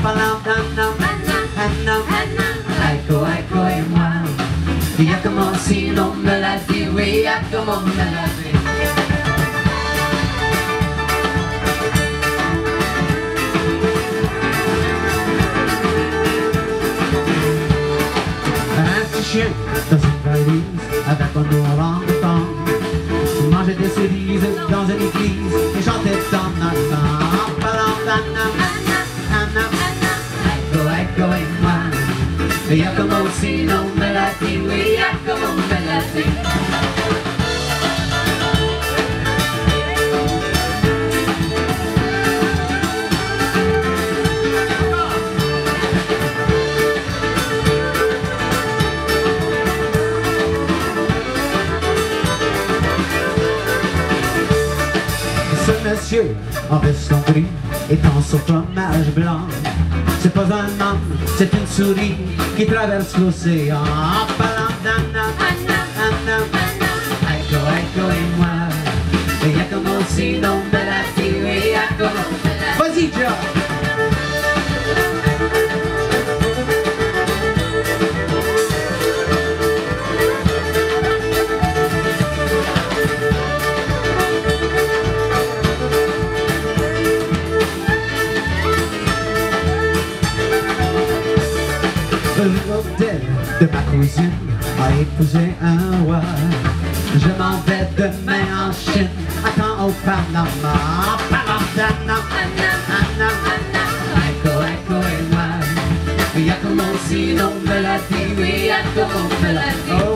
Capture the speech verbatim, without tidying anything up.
Panam, Panam, Ecco, ecco e moi. Via come si non me la di, via come me la di. Chien dans une valise avec un orang-outan. Mangeait des cerises dans une église et chantait dans notre Ecco, ecco et moi. Et y'a comme aussi non me la dit, oui, y'a comme me la dit. Ce monsieur en veston gris étend son fromage blanc. C'est pas un homme, c'est une souris qui traverse l'océan. Ecco, ecco et moi. Et y'a comme aussi non me la dit, oui, y'a comme me la dit. Vas-y, Joe! L'hôtel de ma cousine a épousé un roi. Je m'en vais demain en Chine, attends au Panama. Panama, Ecco, ecco et moi. Y'a comme si non me la dit, oui, y'a comme me la dit.